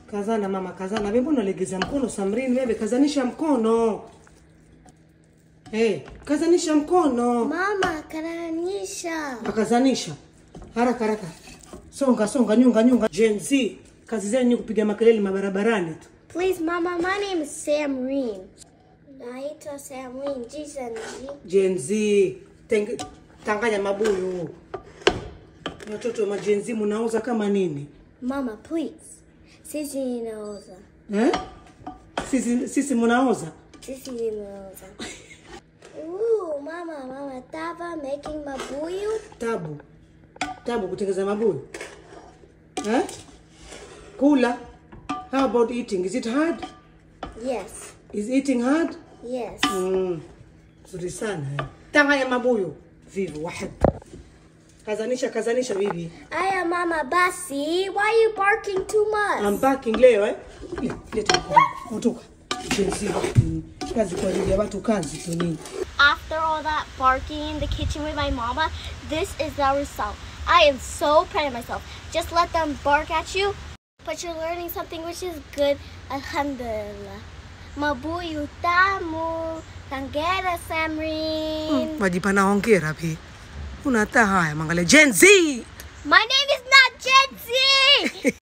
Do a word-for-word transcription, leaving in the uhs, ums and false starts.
Kazana mama, kazana. Wewe mbona unalegeza mkono Samreen? Wewe kazanisha mkono. Hey, kazanisha mkono. Mama, kazanisha. Akazanisha. Haraka haraka. Songa songa nyunga nyunga. Gen Z, kazi zenu ni kupiga makelele mabarabarani tu. Please mama, my name is Samreen. Naitwa Samreen, Jikoni. Gen Z, Teng tanganya Mabuyu. Watoto wa Gen Z mnauza kama nini? Mama, please. Sisi ninauza. Eh? Sisi sisi mnauza? Sisi ninauza. Ooh, mama, mama, Tava making Mabuyu. Tabu. Tabu kutengeza Mabuyu. Eh? Kula. How about eating? Is it hard? Yes. Is eating hard? Yes. Mm. Zuri sana. Tanganya Mabuyu. Vivu wahid. Kazanisha kazanisha bibi. Aya mama basi, why are you barking too much? I'm barking leo eh? Leta kwa. Kutoka. Jinsi kazi kwa ajili ya watu kazi tu nini. After all that barking in the kitchen with my mama, this is the result. I am so proud of myself. Just let them bark at you, but you're learning something which is good. Alhamdulillah. Mabuyu tamu. Tangera Samreen. Wajipana hongera pia. Unata haya mangale Gen Z. My name is not Gen Z.